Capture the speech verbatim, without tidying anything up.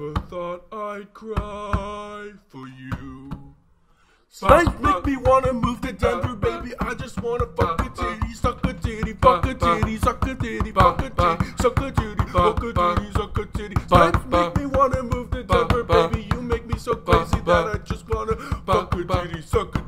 Never thought I'd cry for you. Spank make me wanna move to Denver, baby. I just wanna fuck a titty, suck a titty, fuck a titty, suck a titty, fuck a titty, suck a titty, fuck a titty, suck a titty. Spank make me wanna move to Denver, baby. You make me so crazy that I just wanna fuck a titty, suck a